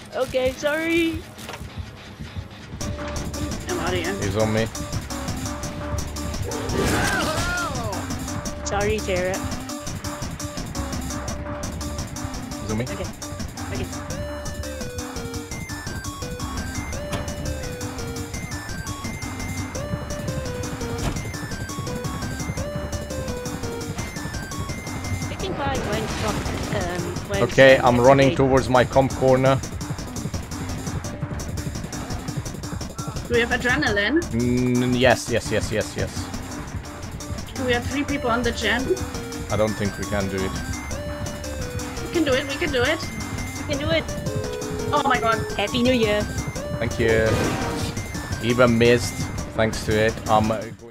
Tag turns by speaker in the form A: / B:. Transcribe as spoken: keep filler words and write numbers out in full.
A: Okay, sorry.
B: I'm out of here.
C: He's on me.
A: Sorry, Tara.
C: He's on me.
A: Okay. Okay. Picking by when um when
C: Okay,
A: Sam
C: I'm
A: gets
C: running
A: away.
C: towards my comp corner.
B: Do we have adrenaline?
C: Mm, yes, yes, yes, yes, yes.
B: Do we have three people on the gen?
C: I don't think we can do it.
B: We can do it, we can do it.
A: We can do it.
B: Oh my god.
A: Happy New Year.
C: Thank you. Even missed, thanks to it. I'm. Uh,